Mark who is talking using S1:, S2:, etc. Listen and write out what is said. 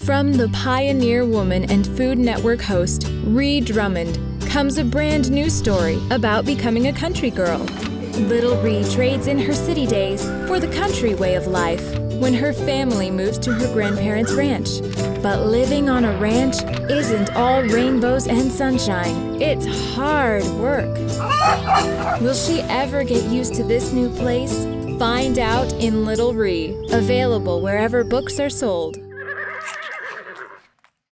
S1: From the pioneer woman and Food Network host, Ree Drummond, comes a brand new story about becoming a country girl. Little Ree trades in her city days for the country way of life when her family moves to her grandparents' ranch. But living on a ranch isn't all rainbows and sunshine. It's hard work. Will she ever get used to this new place? Find out in Little Ree, available wherever books are sold.